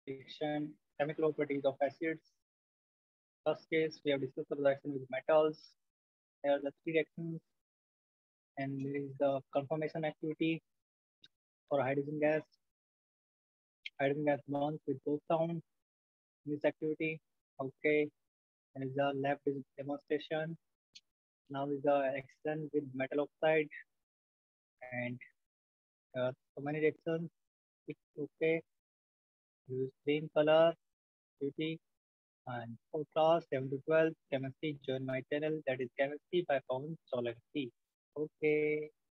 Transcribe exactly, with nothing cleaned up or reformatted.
prediction, chemical properties of acids. First case, we have discussed the reaction with metals. There are the three reactions, and there is the conformation activity for hydrogen gas. Hydrogen gas burns with both sound in this activity. Okay, there is the lab demonstration. Now is the reaction with metal oxide, and uh, so many reactions. It's okay. Use green color, beauty, and for class seven to twelve chemistry, join my channel, that is chemistry by pawan solanki. Okay.